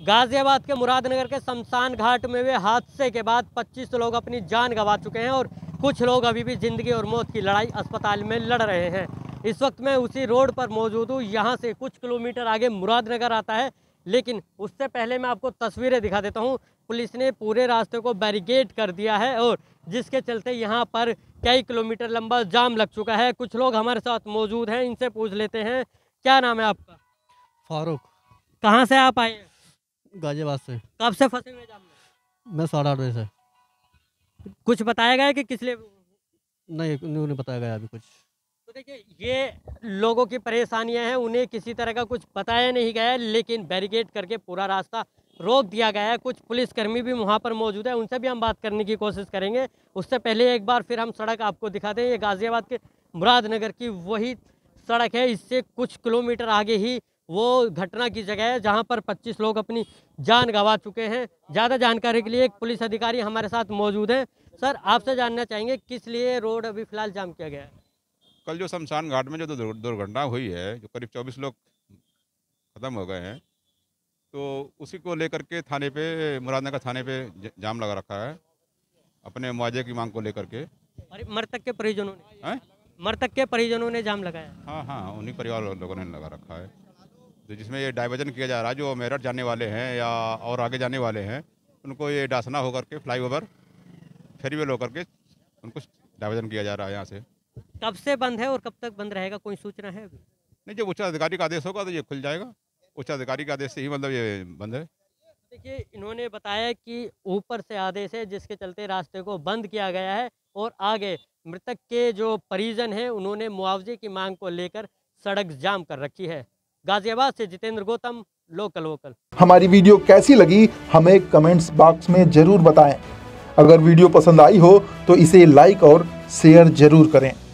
गाजियाबाद के मुरादनगर के शमशान घाट में हुए हादसे के बाद 25 लोग अपनी जान गंवा चुके हैं और कुछ लोग अभी भी जिंदगी और मौत की लड़ाई अस्पताल में लड़ रहे हैं। इस वक्त मैं उसी रोड पर मौजूद हूँ। यहाँ से कुछ किलोमीटर आगे मुरादनगर आता है, लेकिन उससे पहले मैं आपको तस्वीरें दिखा देता हूँ। पुलिस ने पूरे रास्ते को बैरिकेड कर दिया है और जिसके चलते यहाँ पर कई किलोमीटर लंबा जाम लग चुका है। कुछ लोग हमारे साथ मौजूद हैं, इनसे पूछ लेते हैं। क्या नाम है आपका? फारूक। कहाँ से आप आए हैं? गाजियाबाद से। कब से फंसे हुए जाम में? मैं 8:30 बजे से। कुछ बताया गया कि किस लिए? नहीं बताया गया अभी कुछ। तो देखिए, ये लोगों की परेशानियां हैं, उन्हें किसी तरह का कुछ बताया नहीं गया है, लेकिन बैरिकेड करके पूरा रास्ता रोक दिया गया है। कुछ पुलिसकर्मी भी वहां पर मौजूद है, उनसे भी हम बात करने की कोशिश करेंगे। उससे पहले एक बार फिर हम सड़क आपको दिखाते हैं। ये गाजियाबाद के मुरादनगर की वही सड़क है। इससे कुछ किलोमीटर आगे ही वो घटना की जगह है जहां पर 25 लोग अपनी जान गंवा चुके हैं। ज़्यादा जानकारी के लिए एक पुलिस अधिकारी हमारे साथ मौजूद है। सर, आपसे जानना चाहेंगे किस लिए रोड अभी फिलहाल जाम किया गया है? कल जो शमशान घाट में जो दुर्घटना हुई है, जो करीब 24 लोग ख़त्म हो गए हैं, तो उसी को लेकर के थाने पे, मुरादनगर थाने पे जाम लगा रखा है अपने मुआवजे की मांग को लेकर के। और मृतक के परिजनों ने जाम लगाया? हाँ, उन्हीं परिवार लोगों ने लगा रखा है। तो जिसमें ये डाइवर्जन किया जा रहा है, जो मेरठ जाने वाले हैं या और आगे जाने वाले हैं, उनको ये डासना होकर के फ्लाईओवर फेरीवेल होकर के उनको डाइवर्जन किया जा रहा है यहाँ से। कब से बंद है और कब तक बंद रहेगा, कोई सूचना है अभी? नहीं, जब उच्च अधिकारी का आदेश होगा तो ये खुल जाएगा। उच्च अधिकारी के आदेश से ही मतलब ये बंद है। देखिए, इन्होंने बताया कि ऊपर से आदेश है जिसके चलते रास्ते को बंद किया गया है और आगे मृतक के जो परिजन हैं उन्होंने मुआवजे की मांग को लेकर सड़क जाम कर रखी है। गाजियाबाद से जितेंद्र गौतम, लोकल वोकल। हमारी वीडियो कैसी लगी हमें कमेंट्स बॉक्स में जरूर बताएं। अगर वीडियो पसंद आई हो तो इसे लाइक और शेयर जरूर करें।